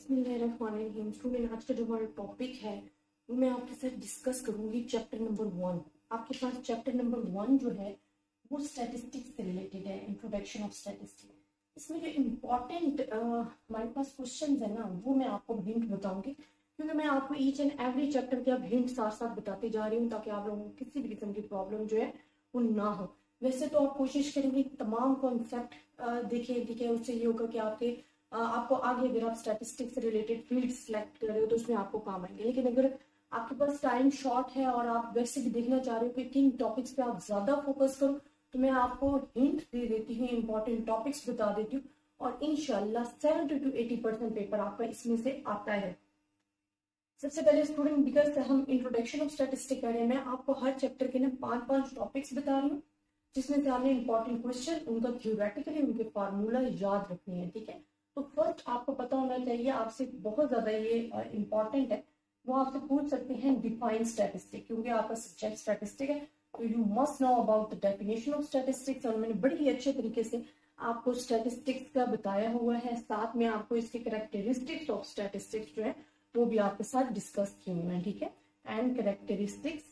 बिस्मिल्लाहिर्रहमानिर्रहीम। स्टूडेंट, आज का जो हमारा टॉपिक है वो मैं आपके साथ डिस्कस करूंगी चैप्टर नंबर 1। आपके पास चैप्टर नंबर 1 जो है वो स्टैटिस्टिक्स से रिलेटेड है, इंट्रोडक्शन ऑफ स्टैटिस्टिक्स। इसमें जो इम्पोर्टेंट हमारे पास क्वेश्चंस है ना वो मैं आपको हिंट बताऊंगी, क्योंकि मैं आपको ईच एंड एवरी चैप्टर के अब हिंट साथ साथ बताते जा रही हूँ ताकि आप लोगों को किसी भी किस्म की प्रॉब्लम जो है वो ना हो। वैसे तो आप कोशिश करेंगे तमाम कॉन्सेप्ट देखें, ठीक है। उससे ये होगा कि आपको आगे अगर आप स्टैटिस्टिक्स से रिलेटेड फील्ड सेलेक्ट कर रहे हो तो उसमें आपको काम आएंगे। लेकिन अगर आपके पास टाइम शॉर्ट है और आप वैसे भी देखना चाह रहे हो कि किन टॉपिक्स पे आप ज्यादा फोकस करो, तो मैं आपको हिंट दे देती हूँ, इंपॉर्टेंट टॉपिक्स बता देती हूँ और इंशाल्लाह 70 to 80% पेपर आपका इसमें से आता है। सबसे पहले स्टूडेंट, बिकॉज हम इंट्रोडक्शन ऑफ स्टैटिस्टिक्स कर रहे हैं, मैं आपको हर चैप्टर के ना 5 टॉपिक्स बता रही हूँ जिसमें से आपने इंपॉर्टेंट क्वेश्चन, उनका थ्योरेटिकली उनके फार्मूला याद रखने हैं, ठीक है। तो फर्स्ट आपको पता होना चाहिए, आपसे बहुत ज्यादा ये इंपॉर्टेंट है, वो आपसे पूछ सकते हैं डिफाइन स्टैटिस्टिक, क्योंकि आपका सब्जेक्ट स्टैटिस्टिक है तो you must know about the definition of statistics. और मैंने बड़ी ही अच्छे तरीके से आपको स्टैटिस्टिक्स का बताया हुआ है, साथ में आपको इसके कैरेक्टरिस्टिक्स ऑफ स्टैटिस्टिक्स जो है वो भी आपके साथ डिस्कस किए हुए हैं, ठीक है। एंड कैरेक्टरिस्टिक्स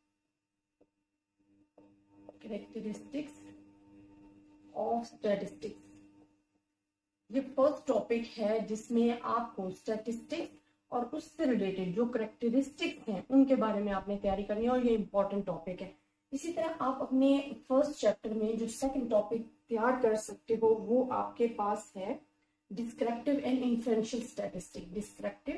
ऑफ स्टैटिस्टिक्स, ये फर्स्ट टॉपिक है जिसमें आपको स्टैटिस्टिक्स और उससे रिलेटेड जो कैरेक्टरिस्टिक्स हैं उनके बारे में आपने तैयारी करनी है और ये इंपॉर्टेंट टॉपिक है। इसी तरह आप अपने फर्स्ट चैप्टर में जो सेकंड टॉपिक तैयार कर सकते हो वो आपके पास है descriptive and inferential statistic. Descriptive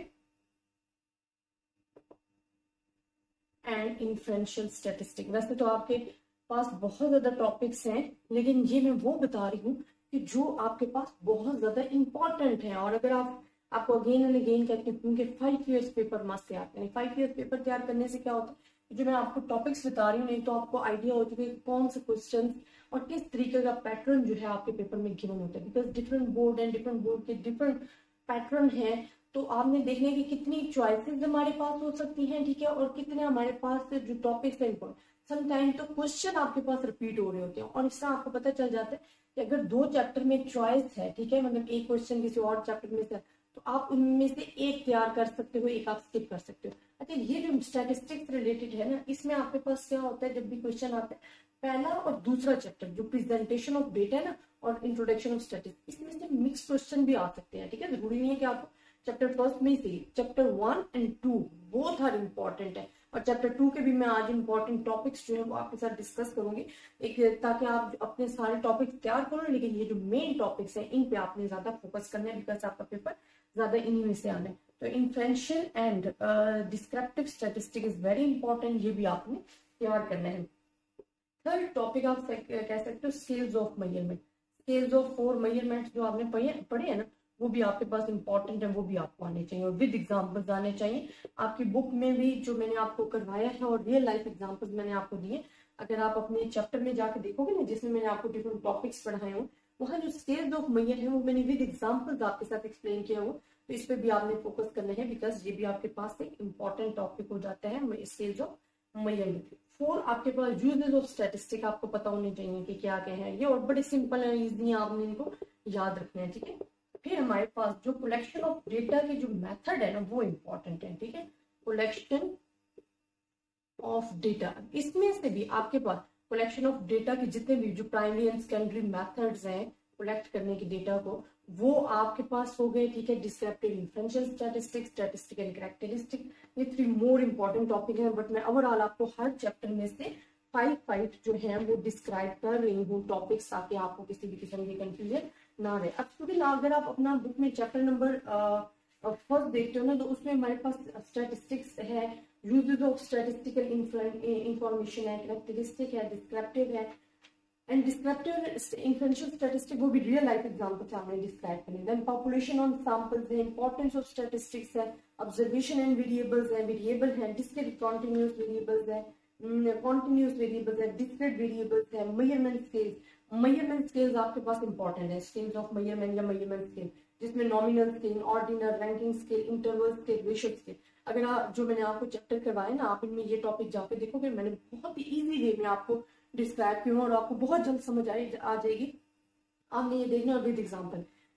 and inferential statistic, वैसे तो आपके पास बहुत ज्यादा टॉपिक्स हैं, लेकिन ये मैं वो बता रही हूँ कि जो आपके पास बहुत ज्यादा इंपॉर्टेंट है। और अगर आपको अगेन एंड अगेन कहते हैं क्योंकि 5 ईयर्स पेपर मस्ट तैयार करें। 5 ईयर्स पेपर तैयार करने से क्या होता है, जो मैं आपको टॉपिक्स बता रही हूँ नहीं तो आपको आइडिया हो चुका है कौन से क्वेश्चन और किस तरीके का पैटर्न जो है आपके पेपर में गिवन होता है। बिकॉज डिफरेंट बोर्ड के डिफरेंट पैटर्न है, तो आपने देखना है कि कितनी चॉइसेस हमारे पास हो सकती हैं, ठीक है, और कितने हमारे पास जो टॉपिक्स है इम्पोर्टेंट। समटाइम तो क्वेश्चन आपके पास रिपीट हो रहे होते हैं और इससे आपको पता चल जाता है कि अगर 2 चैप्टर में चॉइस है, ठीक है, मतलब एक क्वेश्चन किसी और चैप्टर में से तो आप उनमें से एक तैयार कर सकते हो, एक आप स्किप कर सकते हो। अच्छा, ये जो स्टैटिस्टिक्स रिलेटेड है ना, इसमें आपके पास क्या होता है, जब भी क्वेश्चन आता है पहला और दूसरा चैप्टर जो प्रेजेंटेशन ऑफ डेटा है ना और इंट्रोडक्शन ऑफ स्टैटिस्टिक्स, इसमें से मिक्स क्वेश्चन भी आ सकते हैं, ठीक है। जरूरी नहीं है कि आपको चैप्टर फर्स्ट में से chapter 1 and 2 both are important है और चैप्टर 2 के भी मैं आज इंपॉर्टेंट टॉपिक्स जो है वो आपके साथ डिस्कस करूंगी, एक ताकि आप अपने सारे टॉपिक्स तैयार करो। लेकिन ये जो मेन टॉपिक्स हैं इन पे आपने ज्यादा फोकस करना है, बिकॉज आपका पेपर ज्यादा इन्हीं में से आना है। तो inferential and descriptive statistic is very important, ये भी आपने तैयार करना है। थर्ड टॉपिक आप कह सकते हो scales of measurement. Scales of 4 measurement जो आपने पढ़े हैं ना वो भी आपके पास इंपॉर्टेंट है, वो भी आपको आने चाहिए और विद एग्जांपल्स आने चाहिए। आपकी बुक में भी जो मैंने आपको करवाया है और रियल लाइफ एग्जांपल्स मैंने आपको दिए, अगर आप अपने चैप्टर में जाकर देखोगे ना जिसमें मैंने आपको डिफरेंट टॉपिक्स पढ़ाए हो, वहाँ जो स्केल्स ऑफ मेजर है वो मैंने विद एग्जांपल्स आपके साथ एक्सप्लेन किया हो, तो इस पर भी आपने फोकस करना है बिकॉज ये भी आपके पास एक इंपॉर्टेंट टॉपिक हो जाता है स्केल्स ऑफ मेजरमेंट। 4 आपके पास यूजेस ऑफ स्टैटिस्टिक आपको पता होने चाहिए कि क्या क्या है, ये और बड़े सिंपल है, इजी आपने इनको याद रखना है, ठीक है। फिर हमारे पास जो कलेक्शन ऑफ डेटा के जो मेथड है ना वो इंपॉर्टेंट है, ठीक है। कलेक्शन ऑफ डेटा, इसमें से भी आपके पास कलेक्शन ऑफ डेटा के जितने भी जो प्राइमरी एंड सेकेंडरी मेथड्स हैं कलेक्ट करने के डेटा को, वो आपके पास हो गए, ठीक है। Descriptive, inferential statistics, statistic and characteristic, ये 3 मोर इंपॉर्टेंट टॉपिक है, बट मैं ओवरऑल आपको हर चैप्टर में से 5 जो है वो डिस्क्राइब कर रही हूँ टॉपिक्स, ताकि आपको किसी भी किस्म की कंफ्यूजन ना रहे। अब स्टूडेंट, अगर आप अपना बुक में चैप्टर नंबर फर्स्ट देखते हो ना तो उसमें हमारे पास स्टैटिस्टिक्स है, यूजेस ऑफ स्टैटिस्टिकल इंफॉर्मेशन है, कैरेक्टरिस्टिक है, डिस्क्रिप्टिव है एंड डिस्क्रिप्टिव इन्फ्रेंशियल स्टैटिस्टिक, वो भी रियल लाइफ एग्जांपल हमने डिस्क्राइब करने। देन पॉपुलेशन ऑन सैंपल्स है, इंपॉर्टेंस ऑफ स्टैटिस्टिक्स है, ऑब्जर्वेशन एंड वेरिएबल्स है, वेरिएबल है, डिस्क्रीट कॉन्टिन्यूअस वेरिएबल्स है, कॉन्टिन्यूअस वेरिएबल्स है, डिस्क्रीट वेरिएबल्स है, मेजरमेंट स्केल्स। मेजरमेंट स्केल्स आपके पास इंपॉर्टेंट है, स्केल्स ऑफ मेजरमेंट या मेजरमेंट स्केल, जिसमें nominal scale, ordinal, ranking scale, interval scale, ratio scale. अगर आप जो मैंने आपको चैप्टर करवाए ना, आप इनमें ये टॉपिक जाके देखोगे, मैंने बहुत ही इजी वे में आपको डिस्क्राइब किया और आपको बहुत जल्द समझ आ जाएगी। आपने ये देखना विद एग्जांपल।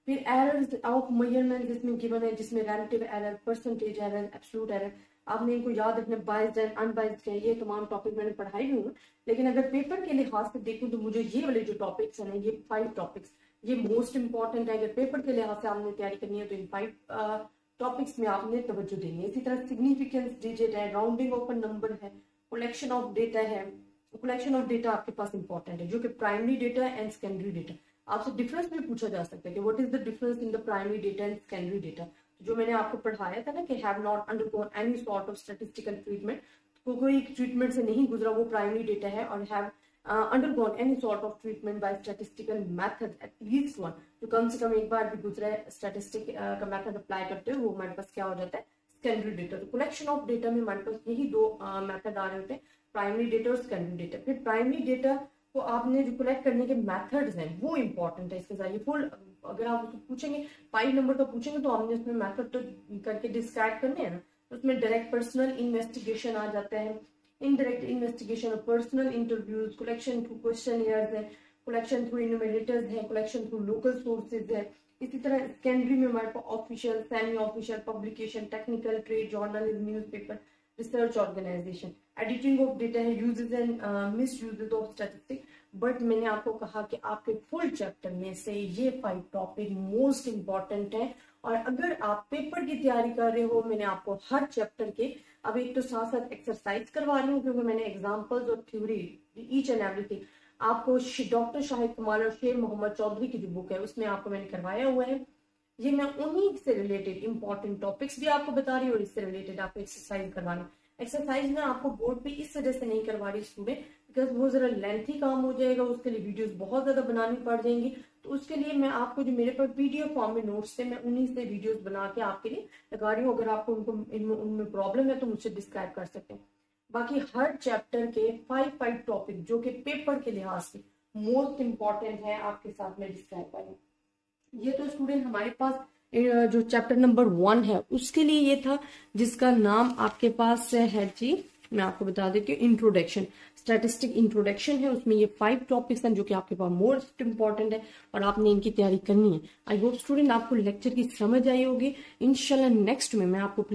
फिर एरर्स ऑफ मेजरमेंट जिसमें गिवन है, जिसमें relative error, percentage error, absolute error, आपने इनको याद रखना, बाइज्ड एंड अनबाइज्ड है, ये तमाम टॉपिक मैंने पढ़ाई हुई हूँ। लेकिन अगर पेपर के लिहाज से देखूँ तो मुझे ये वाले जो टॉपिक्स हैं, ये 5 टॉपिक्स ये मोस्ट इंपॉर्टेंट है। अगर पेपर के लिहाज से आपने तैयारी करनी है तो इन 5 टॉपिक्स में आपने तवज्जो देनी है। इसी तरह सिग्निफिकेंस डिजिट है, राउंडिंग ऑफ नंबर है, कलेक्शन ऑफ डेटा है। कलेक्शन ऑफ डेटा आपके पास इंपॉर्टेंट है, जो कि primary data and secondary data. आपसे डिफरेंस भी पूछा जा सकता है कि what is the difference in the primary data and secondary data. जो मैंने आपको पढ़ाया था ना कि have not undergone any sort of statistical treatment, कोई ट्रीटमेंट से नहीं गुजरा, वो प्राइमरी डेटा है। और have undergone any sort of treatment by statistical method at least one, जो कम से कम एक बार भी गुजरा है स्टैटिस्टिक का मेथड अप्लाई करते हुए, वो हमारे पास क्या हो जाता है, सेकेंडरी डेटा। तो कलेक्शन ऑफ डेटा में हमारे पास यही 2 मेथड आ रहे होते हैं, प्राइमरी डेटा और सेकेंडरी डेटा। फिर प्राइमरी डेटा को आपने जो कलेक्ट करने के मेथड्स हैं वो इंपॉर्टेंट है इसके साथ। ये फुल अगर आप उसको पूछेंगे 5 नंबर का पूछेंगे तो हमने उसमें मेथड तो करके डिस्क्राइब करने हैं ना। तो उसमें डायरेक्ट पर्सनल इन्वेस्टिगेशन आ जाता है, indirect investigation, personal interviews, collection through questionnaires है, कलेक्शन थ्रू इन्यूमरेटर्स है, कलेक्शन थ्रू लोकल सोर्सेज है। इसी तरह सेकेंडरी में हमारे पास official, semi official, publication, technical, trade, journalism, newspaper, research organisation. Editing of data है, uses and misuses of statistic. But मैंने आपको कहा कि आपके फुल चैप्टर में से ये 5 टॉपिक मोस्ट इंपॉर्टेंट है। और अगर आप पेपर की तैयारी कर रहे हो, मैंने आपको हर चैप्टर के अब एक तो साथ साथ एक्सरसाइज करवा रही हूँ, क्योंकि मैंने एग्जाम्पल्स और थ्योरी ईच एंड एवरीथिंग आपको डॉक्टर शाहिद कमाल और शेर मोहम्मद चौधरी की जो बुक है उसमें आपको मैंने करवाया हुआ है। ये मैं उन्हीं से रिलेटेड इंपॉर्टेंट टॉपिक्स भी आपको बता रही हूँ और इससे रिलेटेड आपको एक्सरसाइज करवा रही हूँ। एक्सरसाइज में आपको बोर्ड पे इस वजह से नहीं करवा रही स्टूडेंट, बिकॉज वो जरा लेंथी काम हो जाएगा, उसके लिए वीडियोस बहुत ज्यादा बनानी पड़ जाएंगी। तो उसके लिए मैं आपको जो मेरे पास पीडीएफ फॉर्म में नोट्स थे, मैं उन्हीं से वीडियोस बना के आपके लिए लगा रही हूँ। अगर आपको उनमें प्रॉब्लम है तो मुझसे डिस्क्राइब कर सकते हैं। बाकी हर चैप्टर के 5 टॉपिक जो कि पेपर के लिहाज से मोस्ट इंपॉर्टेंट है आपके साथ में डिस्क्राइब करें। ये तो स्टूडेंट हमारे पास जो चैप्टर नंबर 1 है उसके लिए ये था, जिसका नाम आपके पास है जी, मैं आपको बता देती हूँ, इंट्रोडक्शन, स्टैटिस्टिक इंट्रोडक्शन है। उसमें ये 5 टॉपिक्स हैं जो कि आपके पास मोस्ट इंपॉर्टेंट है और आपने इनकी तैयारी करनी है। आई होप स्टूडेंट आपको लेक्चर की समझ आई होगी। इंशाल्लाह नेक्स्ट में मैं आपको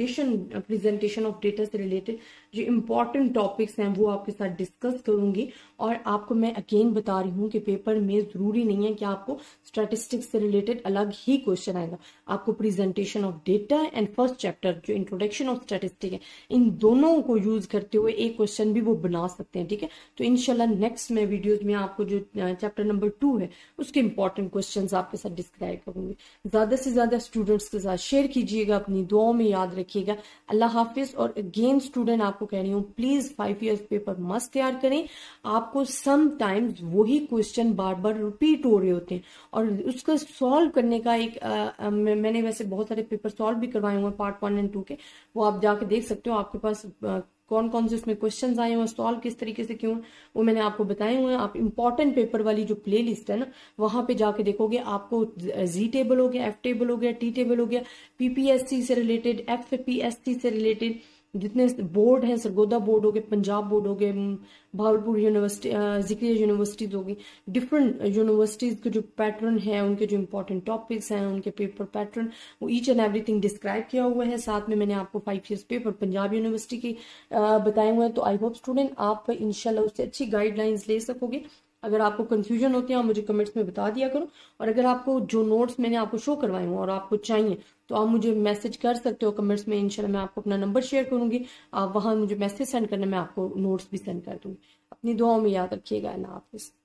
प्रेजेंटेशन ऑफ डेटा से रिलेटेड जो इंपॉर्टेंट टॉपिक्स हैं वो आपके साथ डिस्कस करूंगी। और आपको मैं अगेन बता रही हूँ कि पेपर में जरूरी नहीं है कि आपको स्टैटिस्टिक्स से रिलेटेड अलग ही क्वेश्चन आएगा। आपको presentation of data and first chapter जो इंट्रोडक्शन ऑफ स्टैटिस्टिक है, इन दोनों को यूज करते हुए एक क्वेश्चन भी वो बना सकते हैं। ठीक है, तो इंशाल्लाह नेक्स्ट में वीडियोस में आपको जो चैप्टर नंबर 2 है उसके इंपॉर्टेंट क्वेश्चंस आपके साथ डिस्क्राइब करूंगी। ज्यादा से ज्यादा स्टूडेंट्स के साथ शेयर कीजिएगा, अपनी दुआओं में याद रखिएगा। अल्लाह हाफिज। और अगेन स्टूडेंट आपको कह रही हूँ, प्लीज 5 ईयर्स पेपर मस्त तैयार करें। आपको समटाइम्स वही क्वेश्चन बार बार रिपीट हो रहे होते हैं और उसको सॉल्व करने का एक मैंने वैसे बहुत सारे पेपर सॉल्व भी करवाए हुए पार्ट 1 और 2 के, वो आप जाके देख सकते हो। आपके पास कौन कौन से उसमें क्वेश्चंस आए हुए, सॉल्व किस तरीके से क्यों, वो मैंने आपको बताए हुए हैं। आप इंपॉर्टेंट पेपर वाली जो प्ले लिस्ट है ना, वहां पे जाके देखोगे आपको जी टेबल हो गया, एफ टेबल हो गया, टी टेबल हो गया, पीपीएससी से रिलेटेड, एफपीएससी से रिलेटेड जितने बोर्ड हैं, सरगोदा बोर्ड हो गए, पंजाब बोर्ड हो गए, भावलपुर यूनिवर्सिटी, जिक्रिया यूनिवर्सिटीज होगी, डिफरेंट यूनिवर्सिटीज के जो पैटर्न है, उनके जो इंपॉर्टेंट टॉपिक्स हैं, उनके पेपर पैटर्न, वो ईच एंड एवरीथिंग डिस्क्राइब किया हुआ है। साथ में मैंने आपको 5 ईयर्स पेपर पंजाब यूनिवर्सिटी के बताए हुए हैं। तो आई होप स्टूडेंट आप इंशाल्लाह उससे अच्छी गाइडलाइंस ले सकोगे। अगर आपको कंफ्यूजन होती है आप मुझे कमेंट्स में बता दिया करो। और अगर आपको जो नोट्स मैंने आपको शो करवाए हुए और आपको चाहिए तो आप मुझे मैसेज कर सकते हो कमेंट्स में। इंशाल्लाह मैं आपको अपना नंबर शेयर करूंगी, आप वहां मुझे मैसेज सेंड करना, मैं आपको नोट्स भी सेंड कर दूंगी। अपनी दुआओं में याद रखिएगा। अल्लाह हाफिज।